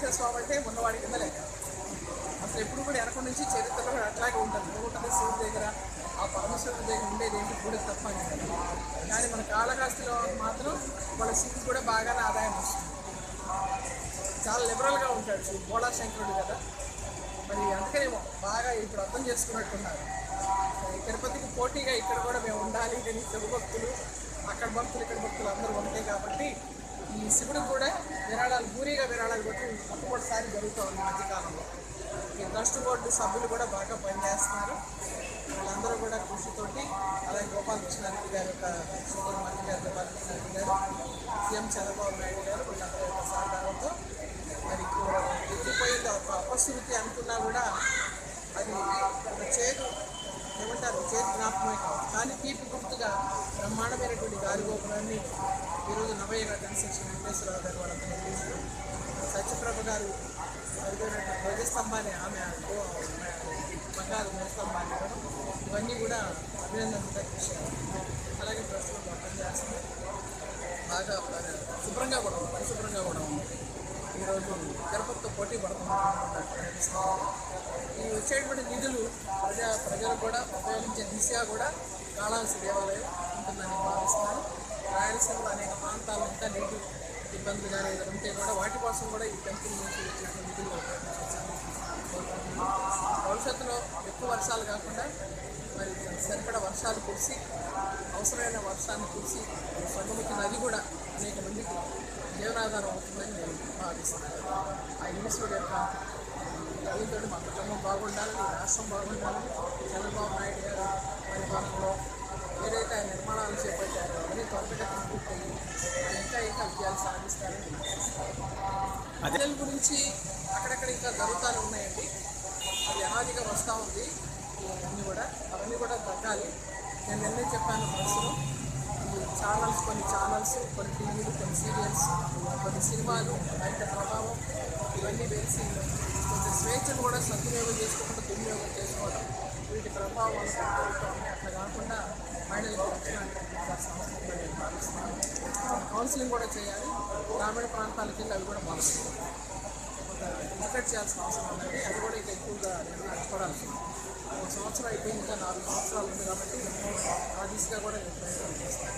వెంకటేశ్వర స్వామి అంటే ఉన్నవాడి కింద లెక్క. అసలు ఎప్పుడు కూడా వెనక నుంచి చరిత్రలో అట్లాగే ఉంటుంది శివుడి దగ్గర ఆ పరమశివుడి దగ్గర ఉండేది ఏంటి గుడి తప్ప అని. కానీ మన కాళహస్తిలో మాత్రం వాళ్ళ శివుడు కూడా బాగానే ఆదాయం వస్తుంది. చాలా లిబరల్గా ఉంటాడు శివుడు, బోళా శంకరుడు కదా. మరి అందుకనేమో బాగా ఇప్పుడు అర్థం చేసుకున్నట్టున్నారు. తిరుపతికి పోటీగా ఇక్కడ కూడా మేము ఉండాలి, కానీ శివ భక్తులు అక్కడ భక్తులు ఇక్కడ భక్తులు అందరూ ఉంటాయి కాబట్టి ఈ శివుడికి కూడా విరాళాలు పూరీగా విరాళాలు కొట్టి మొట్టమొదటిసారి జరుగుతూ ఉంది మధ్యకాలంలో. ఈ ట్రస్ట్ బోర్డు సభ్యులు కూడా బాగా పనిచేస్తున్నారు. వీళ్ళందరూ కూడా కృషితోటి, అలాగే గోపాలకృష్ణారెడ్డి గారి యొక్క మంత్రి గారు గోపాలకృష్ణారెడ్డి గారు, సీఎం చంద్రబాబు నాయుడు గారు వీళ్ళందరూ యొక్క సహకారంతో మరి ఎక్కిపోయింది. ఒక అపశృతి అనుకున్నా కూడా అది ఒక చేదు ఏమంటారు, చేతి జ్ఞాపకమే కాదు. కానీ తీపి గుర్తుగా బ్రహ్మాండమైనటువంటి గాలి గోపురాన్ని ఈరోజు నవయ్య కన్స్ట్రక్షన్ వెంకటేశ్వరరావు గారు వాళ్ళతో నిర్మిస్తూ, సత్యప్రభ గారు అడిగినటువంటి ధ్వజస్తంభాన్ని ఆమె బంగారు ధ్వజస్తంభాన్ని ఇవ్వడం, ఇవన్నీ కూడా అభినందనగా విషయాలు. అలాగే ప్రస్తుతం మొత్తం చేస్తుంది, బాగా శుభ్రంగా కూడా పరిశుభ్రంగా కూడా ఉంది. ఈరోజు తిరుపతితో పోటీ పడుతున్నారు. ఈ వచ్చేటువంటి నిధులు ప్రజలు కూడా ఉపయోగించే దిశగా కూడా కాళహస్తి దేవాలయం ఉంటుందని భావిస్తున్నారు. రాయలసీమలో అనేక ప్రాంతాలు ఇంకా నీటి ఇబ్బందులు కానీ ఏదైనా ఉంటే కూడా వాటి కోసం కూడా ఈ టెంపుల్ నుంచి వచ్చినటువంటి నిధులు ఉపయోగించాలని భవిష్యత్తులో ఎక్కువ వర్షాలు కాకుండా మరి సరిపడా వర్షాలు కురిసి అవసరమైన వర్షాన్ని కురిసి సగముఖి నది కూడా అనేక మందికి జీవనాధారం అవుతుందని నేను భావిస్తున్నాను. ఆ ఈశ్వరుడు యొక్క దీంతో మా కుటుంబం బాగుండాలని, రాష్ట్రం బాగుండాలని, చంద్రబాబు నాయుడు గారు పరిపాలనలో ఏదైతే ఆయన నిర్మాణాలు చేపట్టారో అన్ని త్వరగా పూర్తయి ఇంకా విజయాలు సాధిస్తారని ప్రజల గురించి అక్కడక్కడ ఇంకా జరుగుతూనే ఉన్నాయండి. అది అనాదిగా వస్తూ ఉంది. అవన్నీ కూడా తగ్గాలి. నేను నిన్నే చెప్పాను ప్రస్తుతం కొన్ని ఛానల్స్, కొన్ని టీవీలు, కొన్ని సీరియల్స్, కొన్ని సినిమాలు, బయట ప్రభావం ఇవన్నీ వేసి కొంచెం స్వేచ్ఛను కూడా సద్వినియోగం చేసుకోకుండా దుర్వినియోగం చేసుకోవడం, వీటి ప్రభావం అనుకుంటుంది. అట్లా కాకుండా మహిళలకు రక్షణ సంస్థలు నేను భావిస్తున్నాను. కౌన్సిలింగ్ కూడా చేయాలి. గ్రామీణ ప్రాంతాలకి వెళ్ళి అవి కూడా బాగుంటుంది. ఎడ్యుకేట్ చేయాల్సిన అవసరం ఉన్నది. అది కూడా ఇంకా ఎక్కువగా నేను చూడాల్సి ఉంది. 1 సంవత్సరం అయిపోయింది, ఇంకా 4 సంవత్సరాలు ఉంది కాబట్టి ఆ దిశగా కూడా నేను ప్రయత్నం చేస్తాను.